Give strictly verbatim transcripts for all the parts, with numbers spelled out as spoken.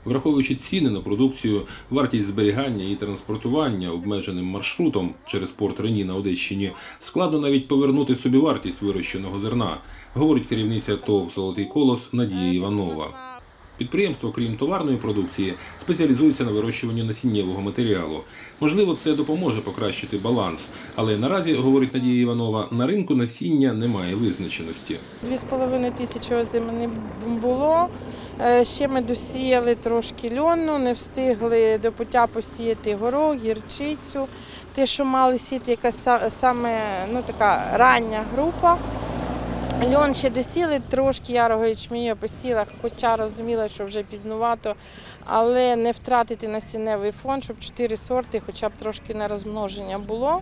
Враховуючи ціни на продукцію, вартість зберігання і транспортування обмеженим маршрутом через порт Рені на Одещині, складно навіть повернути собівартість вирощеного зерна, говорить керівниця ТОВ «Золотий колос» Надія Іванова. Підприємство, крім товарної продукції, спеціалізується на вирощуванні насіннєвого матеріалу. Можливо, це допоможе покращити баланс, але наразі, говорить Надія Іванова, на ринку насіння немає визначеності. Дві з половиною тисячі озими не було. Ще ми досіяли трошки льону, не встигли до пуття посіяти горох, гірчицю. Те, що мали сіяти, якась саме ну, така рання група. Льон ще досіли, трошки ярого ячменю посіла, хоча розуміла, що вже пізнувато, але не втратити насінневий фонд, щоб чотири сорти, хоча б трошки на розмноження було.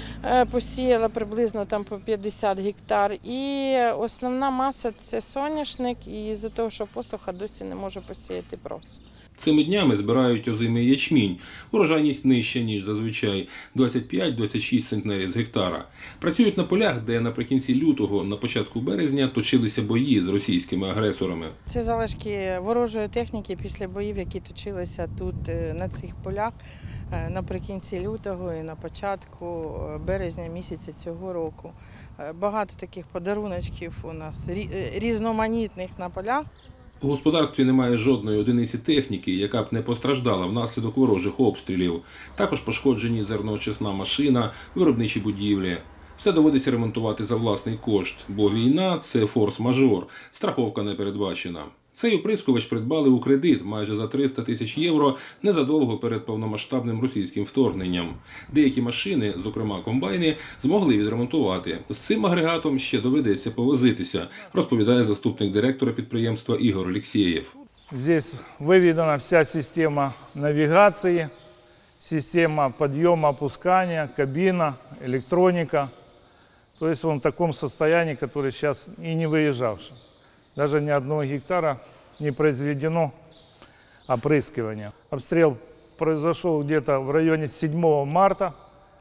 Посіяла приблизно там по п'ятдесят гектар. І основна маса – це соняшник, і з-за того, що посуха досі не може посіяти прос. Цими днями збирають озимий ячмінь. Урожайність нижча, ніж зазвичай – двадцять п'ять - двадцять шість центнерів з гектара. Працюють на полях, де наприкінці лютого, на початку березня точилися бої з російськими агресорами. Це залишки ворожої техніки після боїв, які точилися тут на цих полях наприкінці лютого і на початку березня місяця цього року. Багато таких подаруночків у нас різноманітних на полях. У господарстві немає жодної одиниці техніки, яка б не постраждала внаслідок ворожих обстрілів. Також пошкоджені зерноочисна машина, виробничі будівлі. Все доводиться ремонтувати за власний кошт, бо війна – це форс-мажор, страховка не передбачена. Цей оприскувач придбали у кредит майже за триста тисяч євро незадовго перед повномасштабним російським вторгненням. Деякі машини, зокрема комбайни, змогли відремонтувати. З цим агрегатом ще доведеться повозитися, розповідає заступник директора підприємства Ігор Олексєєв. Здесь виведена вся система навігації, система підйому, опускання, кабіна, електроніка. Тобто він в такому стані, який зараз і не виїжджавший. Даже ни одного гектара не произведено опрыскивания. Обстрел произошел где-то в районе седьмого марта,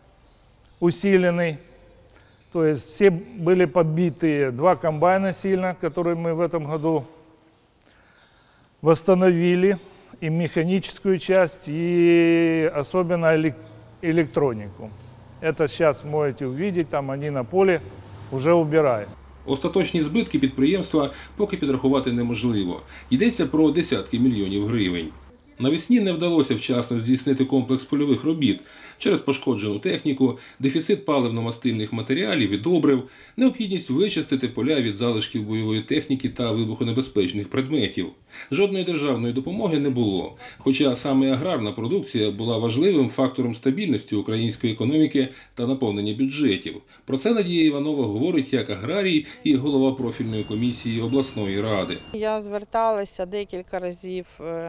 усиленный. То есть все были подбиты два комбайна сильно, которые мы в этом году восстановили, и механическую часть, и особенно электронику. Это сейчас можете увидеть, там они на поле уже убирают. Остаточні збитки підприємства поки підрахувати неможливо. Йдеться про десятки мільйонів гривень. Навесні не вдалося вчасно здійснити комплекс польових робіт через пошкоджену техніку, дефіцит паливно-мастильних матеріалів і добрив, необхідність вичистити поля від залишків бойової техніки та вибухонебезпечних предметів. Жодної державної допомоги не було, хоча саме аграрна продукція була важливим фактором стабільності української економіки та наповнення бюджетів. Про це Надія Іванова говорить як аграрій і голова профільної комісії обласної ради. Я зверталася декілька разів,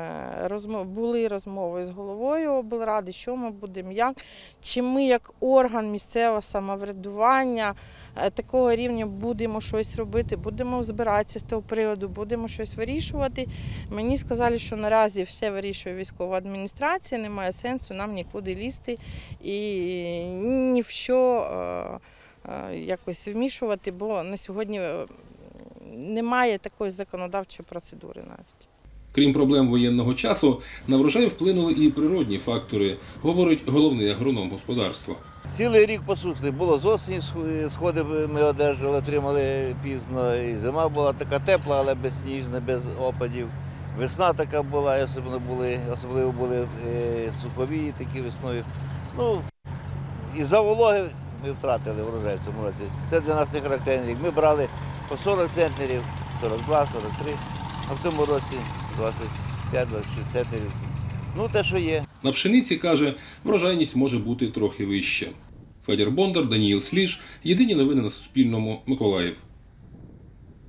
були розмови з головою облради, що ми будемо, як. Чи ми як орган місцевого самоврядування такого рівня будемо щось робити, будемо збиратися з того приводу, будемо щось вирішувати. Мені сказали, що наразі все вирішує військова адміністрація, немає сенсу нам нікуди лізти і ні в що якось вмішувати, бо на сьогодні немає такої законодавчої процедури навіть. Крім проблем воєнного часу, на врожай вплинули і природні фактори, говорить головний агроном господарства. Цілий рік посушний. Було з осені сходи ми одержали, отримали пізно. І зима була така тепла, але безсніжна, без опадів. Весна така була, особливо були, особливо були суховії такі весною. Ну, із-за вологи ми втратили врожай в цьому році. Це для нас не характерний рік. Ми брали по сорок центнерів, сорок два - сорок три, а в цьому році двадцять п'ять - двадцять шість центнерів. Ну, те, що є. На пшениці, каже, врожайність може бути трохи вища. Федір Бондар, Даніїл Сліж. Єдині новини на Суспільному. Миколаїв.